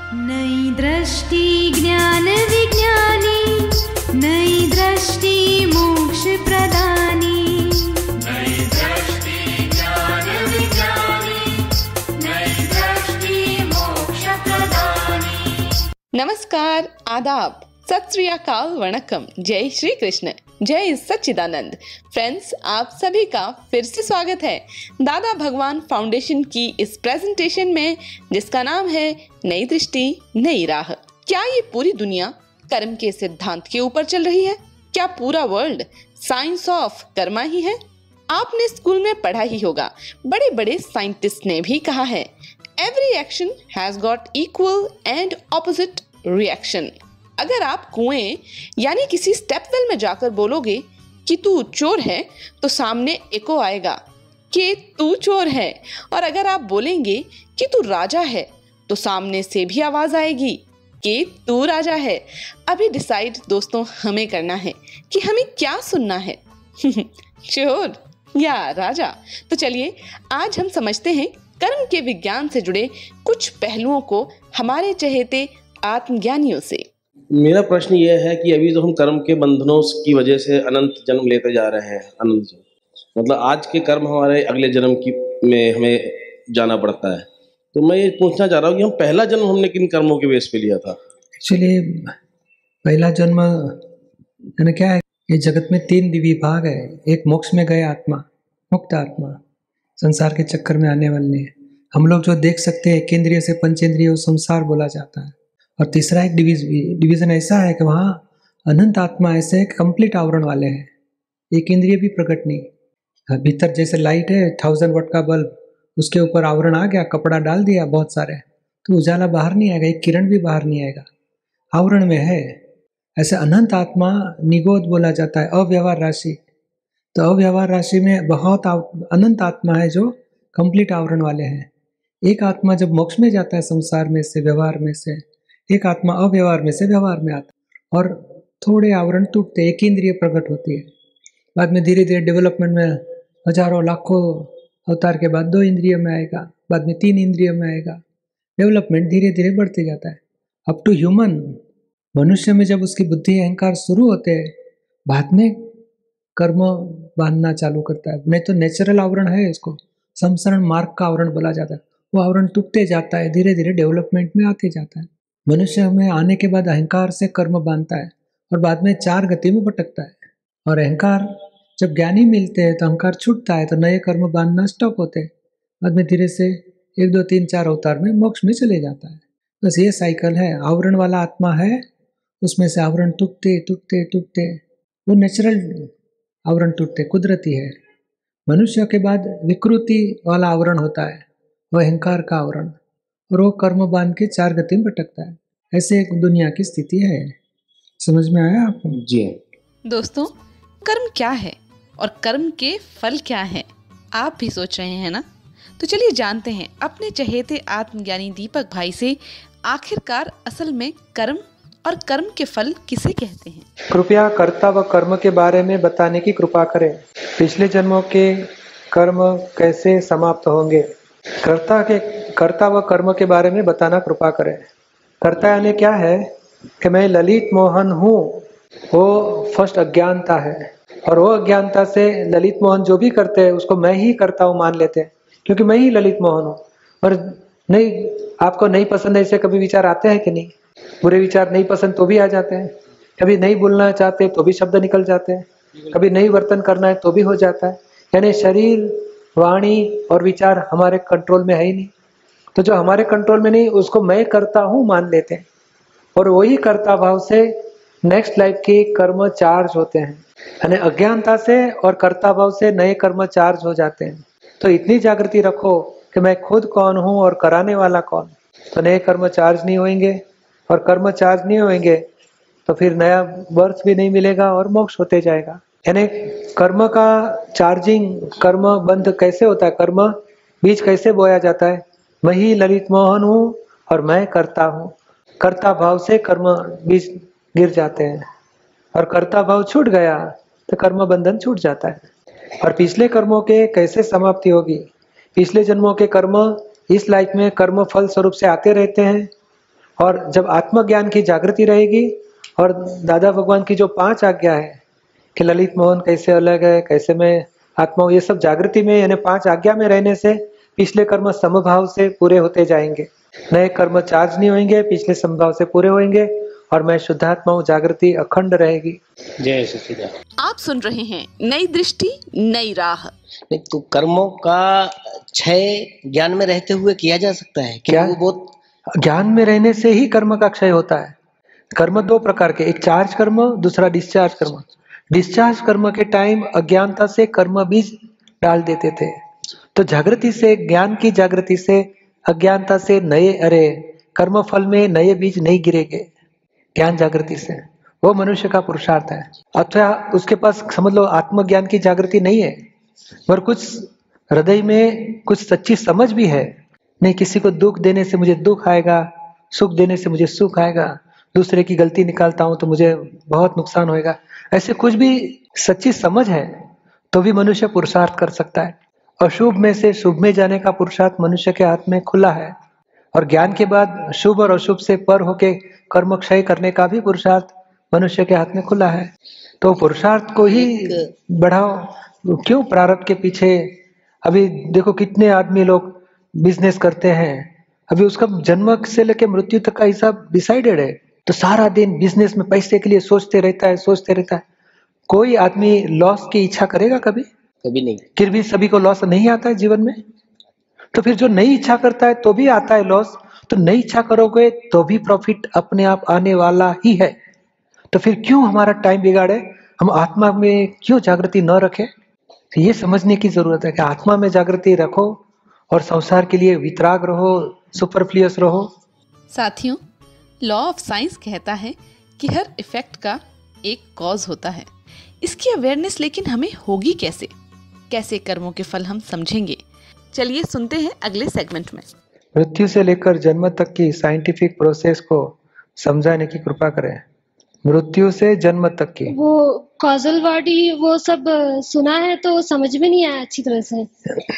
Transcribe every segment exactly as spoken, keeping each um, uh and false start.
नई दृष्टि ज्ञान विज्ञानी, नई दृष्टि मोक्ष प्रदानी, नई दृष्टि ज्ञान विज्ञानी, नई दृष्टि मोक्ष प्रदानी। नमस्कार, आदाब, सत श्री अकाल, वणकम, जय श्री कृष्ण, जय सच्चिदानंद। फ्रेंड्स, आप सभी का फिर से स्वागत है दादा भगवान फाउंडेशन की इस प्रेजेंटेशन में, जिसका नाम है नई दृष्टि नई राह। क्या ये पूरी दुनिया कर्म के सिद्धांत के ऊपर चल रही है? क्या पूरा वर्ल्ड साइंस ऑफ कर्मा ही है? आपने स्कूल में पढ़ा ही होगा, बड़े बड़े साइंटिस्ट ने भी कहा है, every action has got equal and opposite reaction. अगर आप कुएं यानी किसी स्टेपवेल में जाकर बोलोगे कि तू चोर है, तो सामने एको आएगा कि तू चोर है, और अगर आप बोलेंगे कि तू राजा है, तो सामने से भी आवाज आएगी कि तू राजा है। अभी डिसाइड दोस्तों हमें करना है कि हमें क्या सुनना है, चोर या राजा। तो चलिए आज हम समझते हैं कर्म के विज्ञान से जुड़े कुछ पहलुओं को हमारे चहेते आत्मज्ञानियों से। मेरा प्रश्न यह है कि अभी तो हम कर्म के बंधनों की वजह से अनंत जन्म लेते जा रहे हैं। अनंत जन्म मतलब आज के कर्म हमारे अगले जन्म की में हमें जाना पड़ता है। तो मैं ये पूछना चाह रहा हूँ कि हम पहला जन्म हमने किन कर्मों के बेस पे लिया था? एक्चुअली पहला जन्म यानी क्या है, ये जगत में तीन विभाग है। एक मोक्ष में गए आत्मा, मुक्त आत्मा, संसार के चक्कर में आने वाले हम लोग जो देख सकते हैं, एक इंद्रिय से पंचेंद्रिय संसार बोला जाता है। और तीसरा एक डिवीज डिवीजन ऐसा है कि वहाँ अनंत आत्मा ऐसे कंप्लीट आवरण वाले हैं, एक इंद्रिय भी प्रकट नहीं। भीतर जैसे लाइट है, थाउजेंड वाट का बल्ब, उसके ऊपर आवरण आ गया, कपड़ा डाल दिया बहुत सारे, तो उजाला बाहर नहीं आएगा, एक किरण भी बाहर नहीं आएगा, आवरण में है। ऐसे अनंत आत्मा निगोद बोला जाता है, अव्यवहार राशि। तो अव्यवहार राशि में बहुत अनंत आत्मा है जो कंप्लीट आवरण वाले हैं। एक आत्मा जब मोक्ष में जाता है संसार में से, व्यवहार में से, एक आत्मा अव्यवहार में से व्यवहार में आता है, और थोड़े आवरण टूटते, एक इंद्रिय प्रकट होती है। बाद में धीरे धीरे डेवलपमेंट में हजारों लाखों अवतार के बाद दो इंद्रिय में आएगा, बाद में तीन इंद्रिय में आएगा। डेवलपमेंट धीरे धीरे बढ़ते जाता है अप टू ह्यूमन। मनुष्य में जब उसकी बुद्धि अहंकार शुरू होते हैं, बाद में कर्म बांधना चालू करता है। नहीं तो नेचुरल आवरण है, इसको संसरण मार्ग का आवरण बोला जाता है। वो आवरण टूटते जाता है, धीरे धीरे डेवलपमेंट में आते जाता है। मनुष्य में आने के बाद अहंकार से कर्म बांधता है और बाद में चार गति में भटकता है। और अहंकार जब ज्ञानी मिलते हैं तो अहंकार छूटता है, तो नए कर्म बांधना स्टॉप होते हैं। बाद में धीरे से एक दो तीन चार अवतार में मोक्ष में चले जाता है। बस ये साइकिल है। आवरण वाला आत्मा है, उसमें से आवरण टूटते टूटते टूटते, वो नेचुरल आवरण टूटते, कुदरती है। मनुष्य के बाद विकृति वाला आवरण होता है, वो अहंकार का आवरण, और वो कर्म बांध के चार गति में भटकता है। ऐसे एक दुनिया की स्थिति है। समझ में आया आपको? जी दोस्तों, कर्म क्या है और कर्म के फल क्या हैं, आप भी सोच रहे हैं ना? तो चलिए जानते हैं अपने चहेते आत्मज्ञानी दीपक भाई से, आखिरकार असल में कर्म और कर्म के फल किसे कहते हैं। कृपया कर्ता व कर्म के बारे में बताने की कृपा करें। पिछले जन्मों के कर्म कैसे समाप्त होंगे? कर्ता के कर्ता व कर्म के बारे में बताना कृपा करें। कर्ता यानी क्या है कि मैं ललित मोहन हूँ, वो फर्स्ट अज्ञानता है। और वो अज्ञानता से ललित मोहन जो भी करते हैं उसको मैं ही करता हूँ मान लेते हैं, क्योंकि मैं ही ललित मोहन हूँ। और नहीं, आपको नहीं पसंद ऐसे कभी विचार आते हैं कि नहीं? बुरे विचार नहीं पसंद तो भी आ जाते हैं। कभी नहीं बोलना चाहते तो भी शब्द निकल जाते हैं, कभी नहीं वर्तन करना है तो भी हो जाता है। यानी शरीर, वाणी और विचार हमारे कंट्रोल में है ही नहीं। तो जो हमारे कंट्रोल में नहीं, उसको मैं करता हूँ मान लेते हैं, और वही कर्ता भाव से नेक्स्ट लाइफ के कर्म चार्ज होते हैं। यानी अज्ञानता से और कर्ता भाव से नए कर्म चार्ज हो जाते हैं। तो इतनी जागृति रखो कि मैं खुद कौन हूँ और कराने वाला कौन। तो नए कर्म चार्ज नहीं होंगे, और कर्म चार्ज नहीं होंगे तो फिर नया बर्थ भी नहीं मिलेगा और मोक्ष होते जाएगा। यानी कर्म का चार्जिंग, कर्म बंद कैसे होता है, कर्म बीज कैसे बोया जाता है? मैं ही ललित मोहन हूँ और मैं करता हूँ। कर्ता भाव से कर्म बीज गिर जाते हैं, और कर्ता भाव छूट गया तो कर्म बंधन छूट जाता है। और पिछले कर्मों के कैसे समाप्ति होगी? पिछले जन्मों के कर्म इस लाइफ में कर्म फल स्वरूप से आते रहते हैं, और जब आत्मज्ञान की जागृति रहेगी और दादा भगवान की जो पांच आज्ञा है कि ललित मोहन कैसे अलग है, कैसे मैं आत्मा हूं, ये सब जागृति में यानी पांच आज्ञा में रहने से पिछले कर्म समभाव से पूरे होते जाएंगे, नए कर्म चार्ज नहीं होंगे, पिछले समभाव से पूरे होंगे और मैं शुद्धात्मा हूं, जागृति अखंड रहेगी। जय सच्चिदानंद। आप सुन रहे हैं नई दृष्टि नई राह। नहीं तो कर्मों का क्षय ज्ञान में रहते हुए किया जा सकता है क्या? वो बहुत ज्ञान में रहने से ही कर्म का क्षय होता है। कर्म दो प्रकार के, एक चार्ज कर्म, दूसरा डिस्चार्ज कर्म। डिस्चार्ज कर्म के टाइम अज्ञानता से कर्म बीज डाल देते थे, तो जागृति से, ज्ञान की जागृति से, अज्ञानता से नए अरे कर्म फल में नए बीज नहीं गिरेंगे। ज्ञान जागृति से वो मनुष्य का पुरुषार्थ है। अथवा उसके पास समझ लो आत्मज्ञान की जागृति नहीं है, पर कुछ हृदय में कुछ सच्ची समझ भी है, नहीं किसी को दुख देने से मुझे दुख आएगा, सुख देने से मुझे सुख आएगा, दूसरे की गलती निकालता हूं तो मुझे बहुत नुकसान होएगा, ऐसे कुछ भी सच्ची समझ है तो भी मनुष्य पुरुषार्थ कर सकता है। अशुभ में से शुभ में जाने का पुरुषार्थ मनुष्य के हाथ में खुला है, और ज्ञान के बाद शुभ और अशुभ से पर होके कर्म क्षय करने का भी पुरुषार्थ मनुष्य के हाथ में खुला है। तो पुरुषार्थ को ही बढ़ाओ, क्यों प्रारब्ध के पीछे। अभी देखो कितने आदमी लोग बिजनेस करते हैं, अभी उसका जन्म से लेकर मृत्यु तक का हिसाब डिसाइडेड है, तो सारा दिन बिजनेस में पैसे के लिए सोचते रहता है सोचते रहता है। कोई आदमी लॉस की इच्छा करेगा कभी? कभी नहीं। फिर भी सभी को लॉस नहीं आता है जीवन में, तो फिर जो नई इच्छा करता है तो भी आता है लॉस, तो नई इच्छा करोगे तो भी प्रॉफिट अपने आप आने वाला ही है। तो फिर क्यों हमारा टाइम बिगाड़े, हम आत्मा में क्यों जागृति न रखें? तो ये समझने की जरूरत है कि आत्मा में जागृति रखो और संसार के लिए वितराग रहो, सुपरफ्लुअस रहो। साथियों, लॉ ऑफ साइंस कहता है कि हर इफेक्ट का एक कॉज होता है। इसकी अवेयरनेस लेकिन हमें होगी कैसे? कैसे कर्मों के फल हम समझेंगे? चलिए सुनते हैं अगले सेगमेंट में। मृत्यु से लेकर जन्म तक की साइंटिफिक प्रोसेस को समझाने की कृपा करें। मृत्यु से जन्म तक की वो कॉजल बॉडी वो सब सुना है तो समझ में नहीं आया अच्छी तरह से।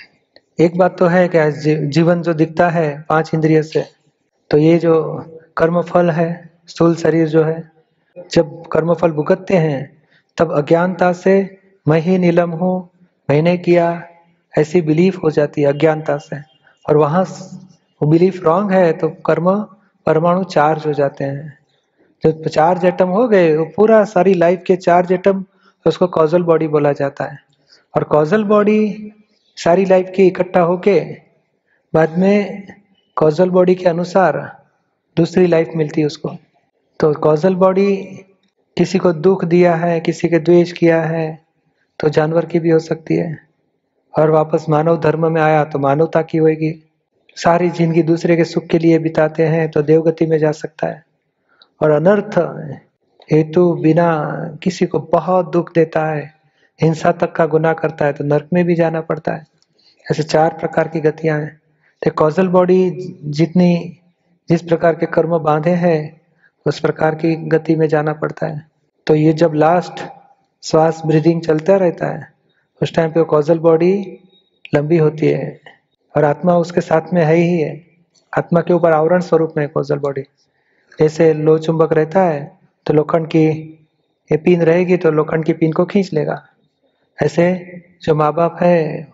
एक बात तो है कि जी, जीवन जो दिखता है पांच इंद्रिय से, तो ये जो कर्म फल है, स्थूल शरीर जो है, जब कर्म फल भुगतते हैं तब अज्ञानता से मैं ही नीलम हूँ, मैंने किया, ऐसी बिलीफ हो जाती है अज्ञानता से, और वहां वो बिलीफ रॉन्ग है तो कर्म परमाणु चार्ज हो जाते हैं। जब चार्ज एटम हो गए, वो पूरा सारी लाइफ के चार्ज एटम, उसको कॉजल बॉडी बोला जाता है। और कॉजल बॉडी सारी लाइफ की इकट्ठा होके बाद में कॉजल बॉडी के अनुसार दूसरी लाइफ मिलती है उसको। तो कॉजल बॉडी किसी को दुख दिया है, किसी के द्वेष किया है, तो जानवर की भी हो सकती है, और वापस मानव धर्म में आया तो मानवता की होगी। सारी जिंदगी दूसरे के सुख के लिए बिताते हैं तो देवगति में जा सकता है, और अनर्थ हेतु बिना किसी को बहुत दुख देता है, हिंसा तक का गुनाह करता है तो नरक में भी जाना पड़ता है। ऐसे चार प्रकार की गतियां हैं। तो कॉजल बॉडी जितनी जिस प्रकार के कर्म बांधे हैं उस प्रकार की गति में जाना पड़ता है। तो ये जब लास्ट श्वास ब्रीदिंग चलता रहता है उस टाइम पे कॉजल बॉडी लंबी होती है, और आत्मा उसके साथ में है ही है। आत्मा के ऊपर आवरण स्वरूप में कॉजल बॉडी। जैसे लो चुंबक रहता है तो लोखंड की ये पिन रहेगी तो लोखंड की पिन को खींच लेगा। ऐसे जो माँ बाप है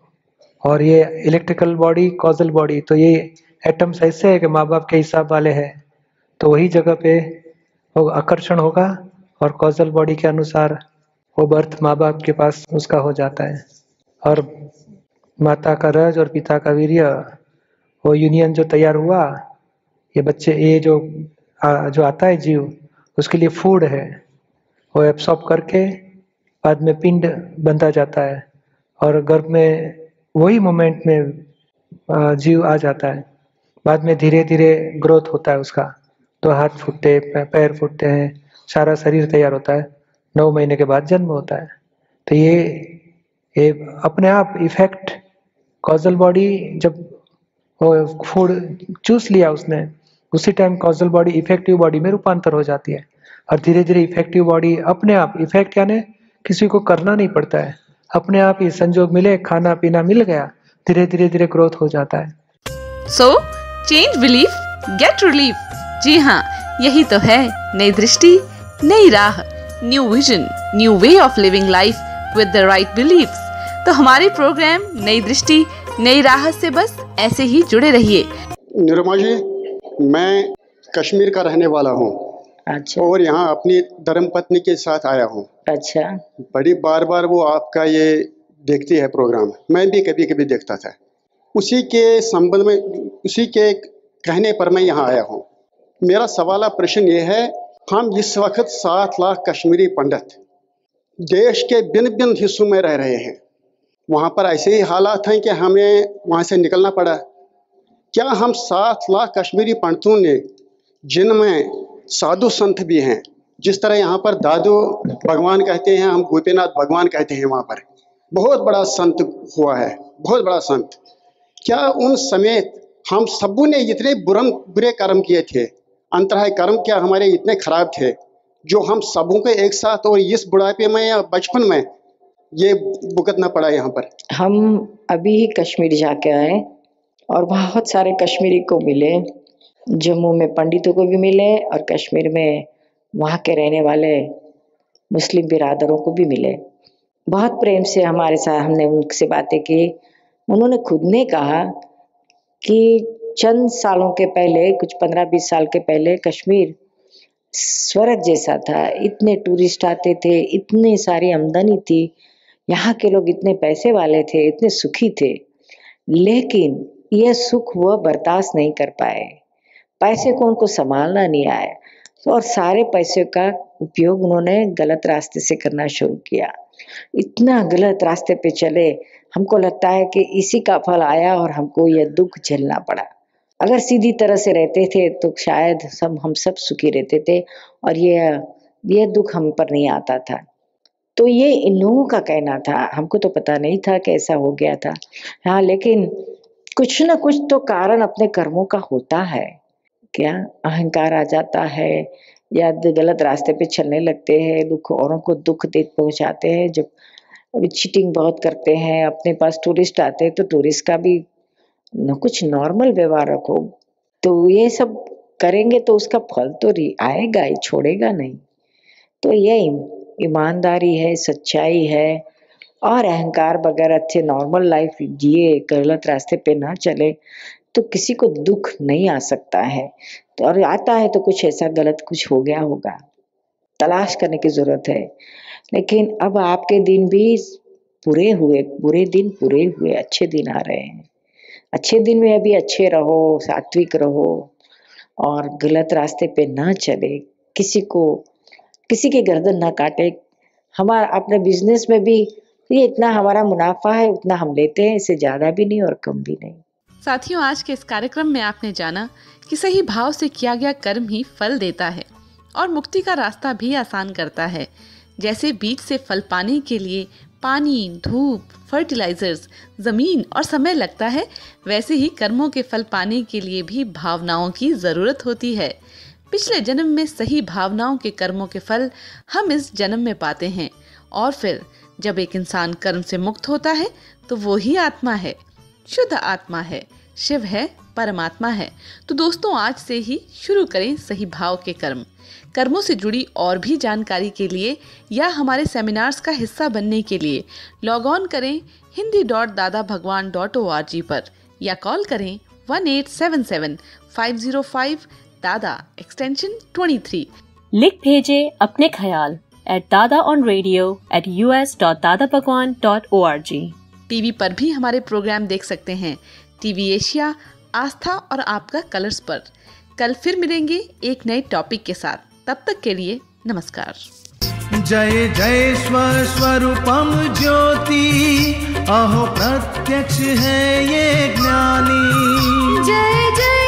और ये इलेक्ट्रिकल बॉडी कॉजल बॉडी, तो ये एटम्स ऐसे है कि माँ बाप के हिसाब वाले हैं, तो वही जगह पे वो आकर्षण होगा और कॉजल बॉडी के अनुसार वो बर्थ माँ बाप के पास उसका हो जाता है। और माता का रज और पिता का वीर्य, वो यूनियन जो तैयार हुआ, ये बच्चे ये जो आ, जो आता है जीव, उसके लिए फूड है, वो एब्सॉर्ब करके बाद में पिंड बंधा जाता है, और गर्भ में वही मोमेंट में जीव आ जाता है। बाद में धीरे धीरे ग्रोथ होता है उसका, तो हाथ फूटते, पैर फूटते हैं, सारा शरीर तैयार होता है, नौ महीने के बाद जन्म होता है। तो ये ये अपने आप इफेक्ट कॉजल बॉडी, जब वो फूड चूस लिया उसने, उसी time causal body effective body में रूपांतर हो जाती है, और धीरे धीरे इफेक्टिव बॉडी अपने आप, इफेक्ट यानी किसी को करना नहीं पड़ता है, अपने आप ही संजोग मिले, खाना पीना मिल गया, धीरे धीरे धीरे ग्रोथ हो जाता है। So change belief, get relief. जी हाँ, यही तो है नई दृष्टि, नई राह, new vision, new way of living life with the right believes. तो हमारे प्रोग्राम नई दृष्टि नई राह से बस ऐसे ही जुड़े रहिए। निरुमा जी, मैं कश्मीर का रहने वाला हूँ। अच्छा। और यहाँ अपनी धर्मपत्नी के साथ आया हूँ। अच्छा। बड़ी बार बार वो आपका ये देखती है प्रोग्राम, मैं भी कभी कभी देखता था। उसी के संबंध में, उसी के कहने पर मैं यहाँ आया हूँ। मेरा सवाल प्रश्न ये है, हम इस वक्त सात लाख कश्मीरी पंडित देश के भिन्न भिन्न हिस्सों में रह रहे हैं। वहाँ पर ऐसे ही हालात हैं कि हमें वहाँ से निकलना पड़ा। क्या हम सात लाख कश्मीरी पंडितों ने, जिनमें साधु संत भी हैं, जिस तरह यहाँ पर दादू भगवान कहते हैं, हम गोपीनाथ भगवान कहते हैं, वहाँ पर बहुत बड़ा संत हुआ है, बहुत बड़ा संत, क्या उन समेत हम सबों ने इतने बुरम बुरे कर्म किए थे, अंतराय कर्म क्या हमारे इतने खराब थे, जो हम सबों को एक साथ और इस बुढ़ापे में या बचपन में ये भुगतना पड़ा यहाँ पर? हम अभी ही कश्मीर जाके आए और बहुत सारे कश्मीरी को मिले, जम्मू में पंडितों को भी मिले और कश्मीर में वहाँ के रहने वाले मुस्लिम बिरादरों को भी मिले। बहुत प्रेम से हमारे साथ हमने उनसे बातें की। उन्होंने खुद ने कहा कि चंद सालों के पहले, कुछ पंद्रह बीस साल के पहले कश्मीर स्वर्ग जैसा था। इतने टूरिस्ट आते थे, इतनी सारी आमदनी थी, यहाँ के लोग इतने पैसे वाले थे, इतने सुखी थे, लेकिन यह सुख वह बर्दाश्त नहीं कर पाए। पैसे को उनको संभालना नहीं आया और सारे पैसे का उपयोग उन्होंने गलत रास्ते से करना शुरू किया। इतना गलत रास्ते पे चले, हमको लगता है कि इसी का फल आया और हमको यह दुख झेलना पड़ा। अगर सीधी तरह से रहते थे तो शायद सब हम सब सुखी रहते थे और यह यह दुख हम पर नहीं आता था। तो ये इन लोगों का कहना था, हमको तो पता नहीं था कि ऐसा हो गया था। हाँ, लेकिन कुछ ना कुछ तो कारण अपने कर्मों का होता है। क्या अहंकार आ जाता है या गलत रास्ते पे चलने लगते हैं, दुख औरों को दुख दे पहुंचाते हैं, जब अभी चीटिंग बहुत करते हैं। अपने पास टूरिस्ट आते हैं तो टूरिस्ट का भी न कुछ नॉर्मल व्यवहार रखो, तो ये सब करेंगे तो उसका फल तो आएगा ही, छोड़ेगा नहीं। तो ये ईमानदारी है, सच्चाई है और अहंकार बगैर अच्छे नॉर्मल लाइफ जिए, गलत रास्ते पे ना चले तो किसी को दुख नहीं आ सकता है। तो और आता है तो कुछ ऐसा गलत कुछ हो गया होगा, तलाश करने की जरूरत है। लेकिन अब आपके दिन भी पूरे हुए, बुरे दिन पूरे हुए, अच्छे दिन आ रहे हैं। अच्छे दिन में अभी अच्छे रहो, सात्विक रहो और गलत रास्ते पे ना चले, किसी को किसी के गर्दन ना काटे। हमारा अपने बिजनेस में भी ये इतना हमारा मुनाफा है, उतना हम लेते हैं, इससे ज्यादा भी नहीं और कम भी नहीं। साथियों, आज के इस कार्यक्रम में आपने जाना कि सही भाव से किया गया कर्म ही फल देता है और मुक्ति का रास्ता भी आसान करता है। जैसे बीज से फल पाने के लिए पानी, धूप, फर्टिलाइजर्स, जमीन और समय लगता है, वैसे ही कर्मों के फल पाने के लिए भी भावनाओं की जरूरत होती है। पिछले जन्म में सही भावनाओं के कर्मों के फल हम इस जन्म में पाते हैं और फिर जब एक इंसान कर्म से मुक्त होता है तो वो ही आत्मा है, शुद्ध आत्मा है, शिव है, परमात्मा है। तो दोस्तों, आज से ही शुरू करें सही भाव के कर्म। कर्मों से जुड़ी और भी जानकारी के लिए या हमारे सेमिनार्स का हिस्सा बनने के लिए लॉग ऑन करें Hindi dot Dada Bhagwan dot O R जी पर या कॉल करें one eight seven seven five zero five Dada extension तेईस। लिख भेजे अपने ख्याल at Dada on radio at U S dot Dada Bhagwan dot O R G. TV पर भी हमारे प्रोग्राम देख सकते हैं, टीवी एशिया, आस्था और आपका कलर्स पर। कल फिर मिलेंगे एक नए टॉपिक के साथ, तब तक के लिए नमस्कार। जय जय स्वस्वरूपम ज्योति, अहो प्रत्यक्ष है ये ज्ञानी। जय जय